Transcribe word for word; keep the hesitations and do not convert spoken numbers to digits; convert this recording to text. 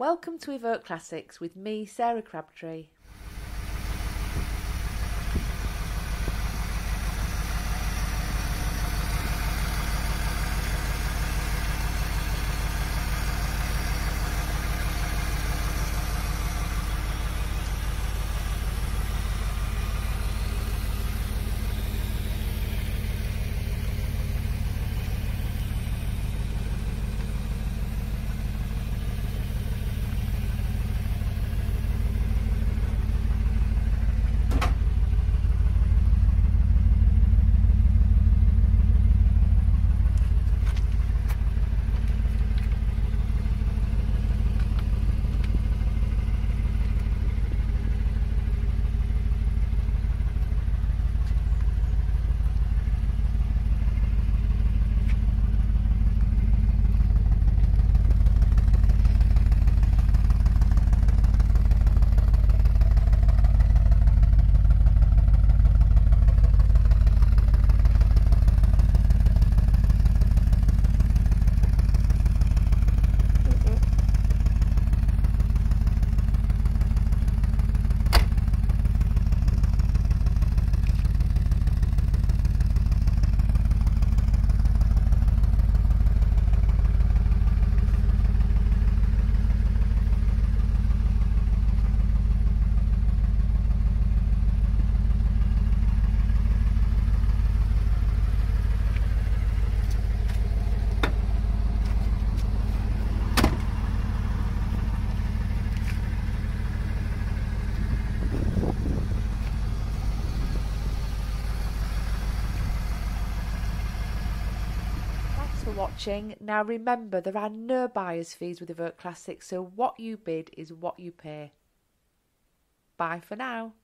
Welcome to Evoke Classics with me, Sarah Crabtree. For watching. Now remember, there are no buyer's fees with Evoke Classics, so what you bid is what you pay. Bye for now.